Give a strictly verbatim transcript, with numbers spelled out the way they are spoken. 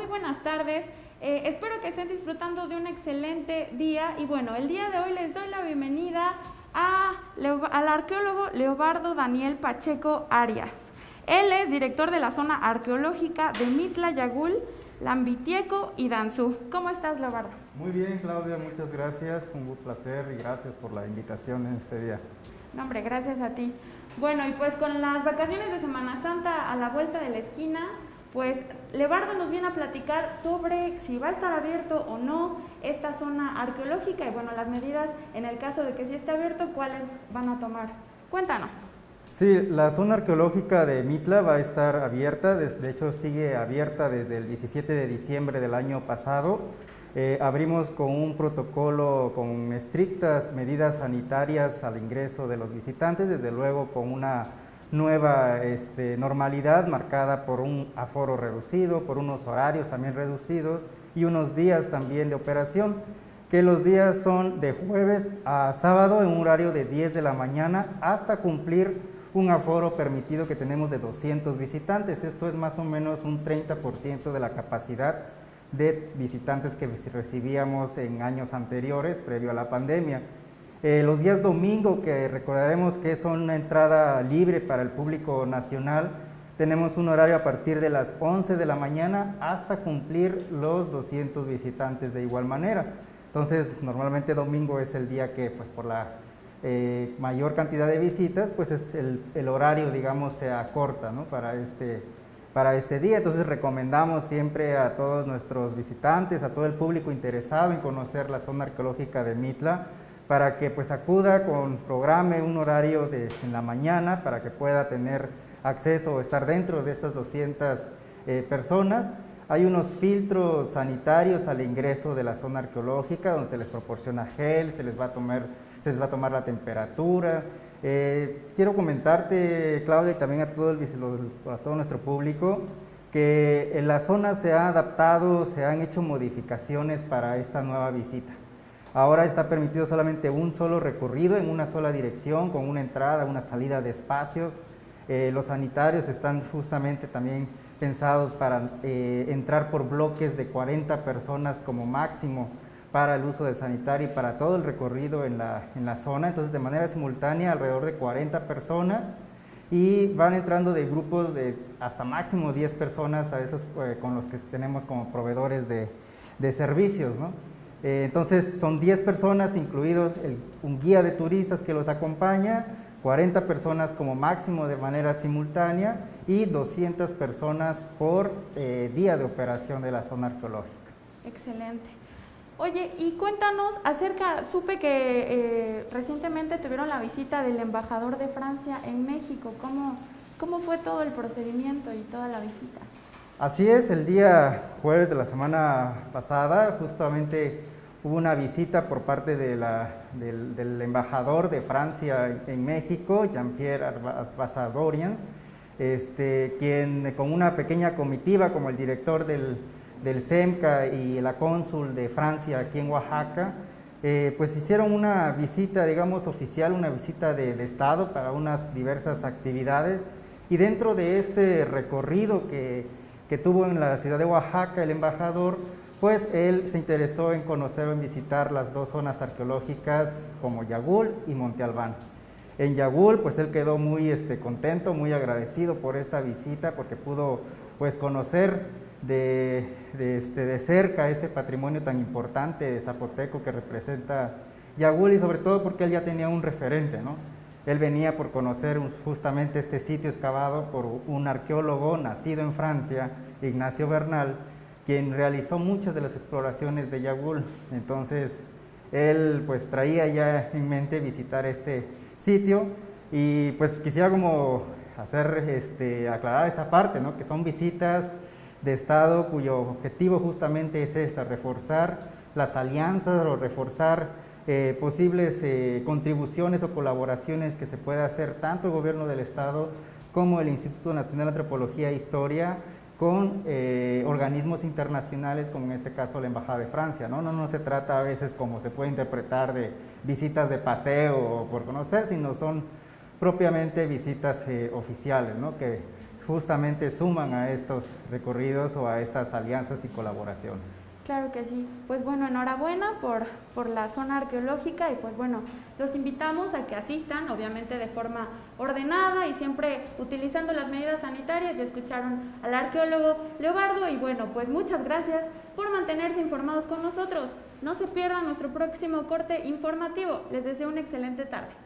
muy buenas tardes. Eh, espero que estén disfrutando de un excelente día y bueno, el día de hoy les doy la bienvenida a Leo, al arqueólogo Leobardo Daniel Pacheco Arias. Él es director de la zona arqueológica de Mitla, Yagul, Lambitieco y Danzú. ¿Cómo estás, Leobardo? Muy bien, Claudia, muchas gracias. Un placer y gracias por la invitación en este día. No, hombre, gracias a ti. Bueno, y pues con las vacaciones de Semana Santa a la vuelta de la esquina, pues Leobardo nos viene a platicar sobre si va a estar abierto o no esta zona arqueológica y bueno, las medidas en el caso de que sí esté abierto, cuáles van a tomar. Cuéntanos. Sí, la zona arqueológica de Mitla va a estar abierta, de hecho sigue abierta desde el diecisiete de diciembre del año pasado. Eh, abrimos con un protocolo con estrictas medidas sanitarias al ingreso de los visitantes, desde luego con una nueva este, normalidad marcada por un aforo reducido, por unos horarios también reducidos y unos días también de operación, que los días son de jueves a sábado en un horario de diez de la mañana hasta cumplir un aforo permitido que tenemos de doscientos visitantes. Esto es más o menos un treinta por ciento de la capacidad de visitantes que recibíamos en años anteriores, previo a la pandemia. Eh, los días domingo, que recordaremos que son una entrada libre para el público nacional, tenemos un horario a partir de las once de la mañana hasta cumplir los doscientos visitantes de igual manera. Entonces, normalmente domingo es el día que, pues por la eh, mayor cantidad de visitas, pues es el, el horario, digamos, se acorta, ¿no? para este para este día. Entonces recomendamos siempre a todos nuestros visitantes, a todo el público interesado en conocer la zona arqueológica de Mitla, para que pues acuda con programe un horario de, en la mañana para que pueda tener acceso o estar dentro de estas doscientas eh, personas. Hay unos filtros sanitarios al ingreso de la zona arqueológica donde se les proporciona gel, se les va a tomar, se les va a tomar la temperatura. Eh, quiero comentarte, Claudia, y también a todo, el, a todo nuestro público, que en la zona se ha adaptado, se han hecho modificaciones para esta nueva visita. Ahora está permitido solamente un solo recorrido en una sola dirección, con una entrada, una salida de espacios. Eh, los sanitarios están justamente también pensados para eh, entrar por bloques de cuarenta personas como máximo para el uso del sanitario y para todo el recorrido en la, en la zona. Entonces, de manera simultánea, alrededor de cuarenta personas y van entrando de grupos de hasta máximo diez personas a esos eh, con los que tenemos como proveedores de, de servicios, ¿no? Eh, entonces, son diez personas, incluidos el, un guía de turistas que los acompaña, cuarenta personas como máximo de manera simultánea y doscientas personas por eh, día de operación de la zona arqueológica. Excelente. Oye, y cuéntanos acerca, supe que eh, recientemente tuvieron la visita del embajador de Francia en México. ¿Cómo, cómo fue todo el procedimiento y toda la visita? Así es, el día jueves de la semana pasada justamente hubo una visita por parte de la, del, del embajador de Francia en México, Jean-Pierre Ambassadorian, este, quien con una pequeña comitiva como el director del del SEMCA y la cónsul de Francia aquí en Oaxaca, eh, pues hicieron una visita, digamos, oficial, una visita de, de Estado para unas diversas actividades, y dentro de este recorrido que, que tuvo en la ciudad de Oaxaca el embajador, pues él se interesó en conocer o en visitar las dos zonas arqueológicas como Yagul y Monte Albán. En Yagul, pues él quedó muy este, contento, muy agradecido por esta visita, porque pudo pues conocer De, de, este, de cerca este patrimonio tan importante de zapoteco que representa Yagul, y sobre todo porque él ya tenía un referente, ¿no? Él venía por conocer justamente este sitio excavado por un arqueólogo nacido en Francia, Ignacio Bernal, quien realizó muchas de las exploraciones de Yagul. Entonces él pues traía ya en mente visitar este sitio, y pues quisiera como hacer, este, aclarar esta parte, ¿no? Que son visitas de Estado cuyo objetivo justamente es esta, reforzar las alianzas o reforzar eh, posibles eh, contribuciones o colaboraciones que se pueda hacer tanto el gobierno del Estado como el Instituto Nacional de Antropología e Historia con eh, organismos internacionales, como en este caso la Embajada de Francia, ¿no? No, no se trata a veces, como se puede interpretar, de visitas de paseo o por conocer, sino son propiamente visitas eh, oficiales, ¿no? Que justamente suman a estos recorridos o a estas alianzas y colaboraciones. Claro que sí. Pues bueno, enhorabuena por, por la zona arqueológica y pues bueno, los invitamos a que asistan, obviamente de forma ordenada y siempre utilizando las medidas sanitarias. Ya escucharon al arqueólogo Leobardo y bueno, pues muchas gracias por mantenerse informados con nosotros. No se pierdan nuestro próximo corte informativo. Les deseo una excelente tarde.